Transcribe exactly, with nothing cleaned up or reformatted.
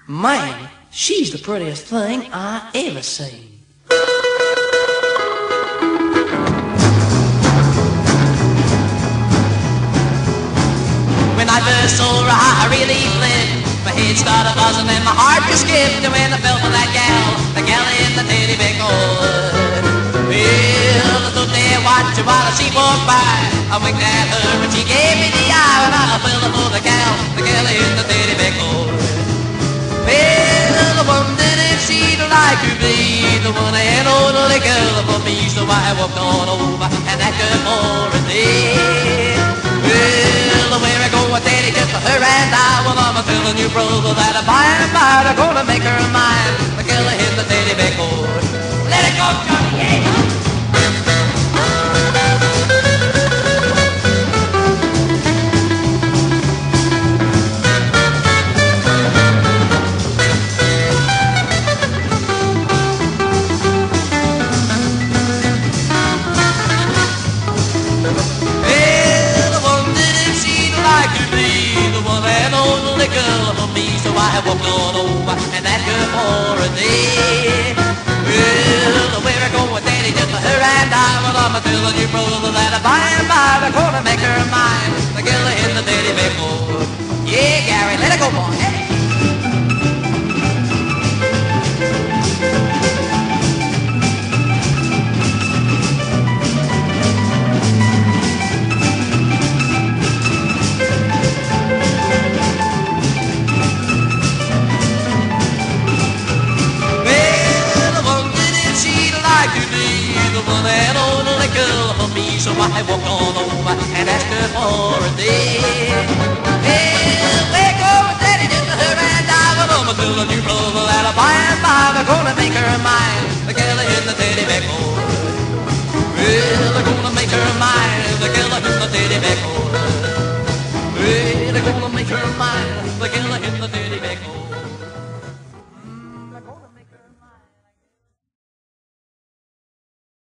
Man, she's the prettiest thing I ever seen. When I first saw her, I really flipped. My head started buzzing and my heart just skipped. And when I fell for that gal, the gal in the teddy bear coat. Well, I stood there watching while she walked by. I winked at her and she gave me the eye. When I fell for the gal, the gal in the teddy bear coat. Well, I wondered if she'd like to be the one and only girl for me. So I walked on over and asked her for a day. Well, where I go, I daddy, just for her and I. Well, I'm telling you, brother, that by and by I'm gonna make her mine. The girl in the teddy bear coat. Let it go, Johnny, yeah. I walked on over and asked her for a day. Well, where I go with daddy, just for her and I. Well, I'm telling you, brother, that by and by I'm gonna make her mine. The girl in the teddy bear coat. Yeah, Gary, let it go, boy. Hey. So I walked on over and asked her for a day.